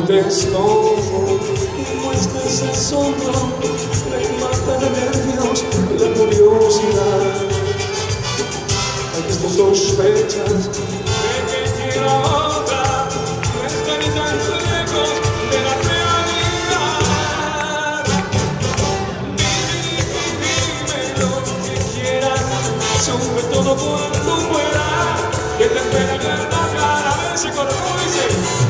te escojo y muestras asombro, me mata de nervios la curiosidad. Hay que tus sospechas de que quiero otra, no están ni tan lejos de la realidad. Dime lo que quieras, sube todo cuando puedas, que te espera que la cara vence con orgullo y dice.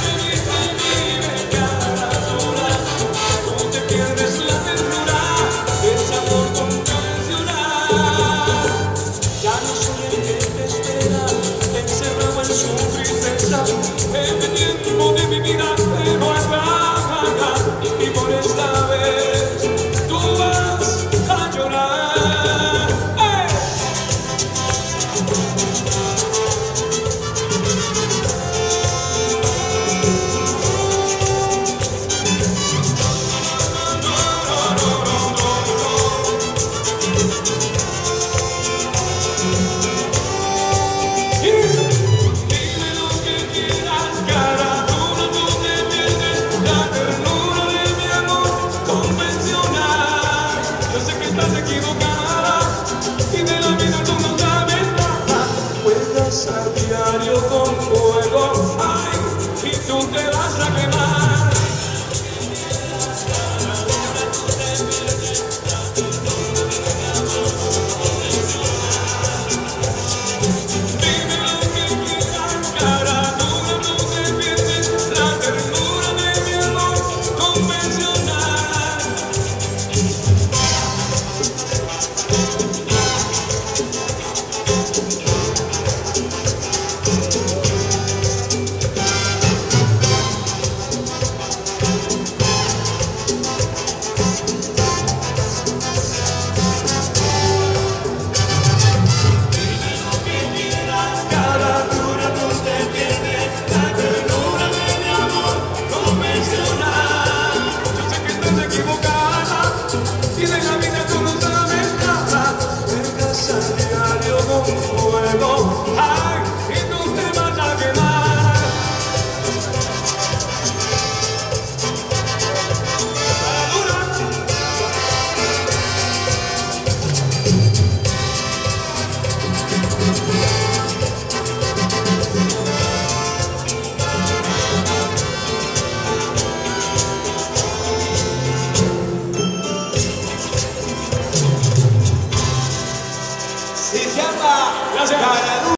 En el tiempo de mi vida te voy a pagar y por esta vez tú vas a llorar. ¡Hey! Estás equivocada y de la vida tú no sabes nada. Juegas a diario con fuego, ay, y tú te vas a quemar. Dime lo que quieras, cara dura, tú te pierdes la ternura de mi amor convencional. Y de la vida tú no sabes nada, juegas a diario con fuego, ay, y tú te vas a quemar. Se llama Gracias.